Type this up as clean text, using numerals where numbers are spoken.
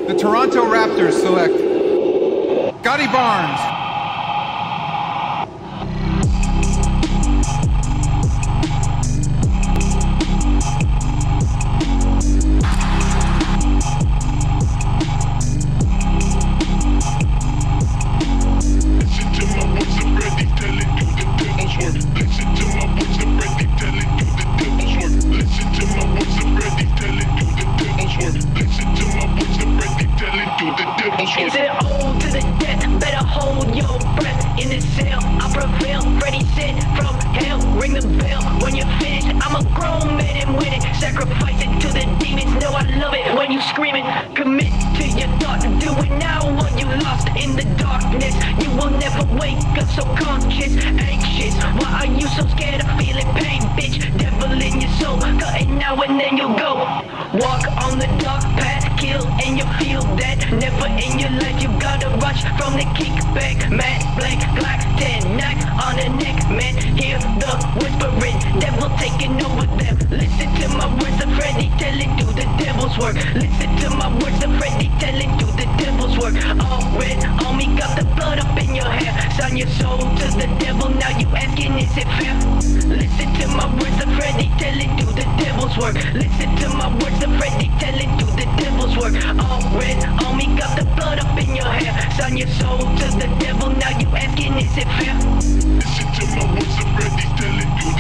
The Toronto Raptors select Scottie Barnes. Listen to my voice of Freddie telling you the devil's work. Listen to my voice of Freddie telling you the devil's work. Listen to my voice of Freddie telling you the devil's work. Listen to my voice of Freddie telling you the devil's work. Is it old to the death? Better hold your breath. In this cell, I prevail. Freddie said from hell, ring the bell. When you're finished, I'm a grown man and winning. Sacrifice it to the demons. Know I love it when you screaming. Commit to your thought. Do it now or you lost in the darkness. You will never wake up so conscious, anxious. Why are you so scared of feeling pain, bitch? Devil in your soul, cutting now and then you'll go. Walk on the dark path, kill and you feel that. Never in your life you gotta rush from the kickback. Matt Blank, Glock 10, knock on the neck, man. Hear the whispering, devil taking over them. Listen to my words of Freddie telling you the devil's work. Listen to my words of Freddie telling you the devil's work. All red, homie, got the blood up in your hair. Sign your soul to the devil, now you asking is it fair? Listen to my words of Freddie telling you the devil's work. Listen to my words of Freddie telling you the devil's work. All red, homie, got the blood up in your hair. Sign your soul to the devil, now you asking is it fair? Listen to my voice of Freddie telling you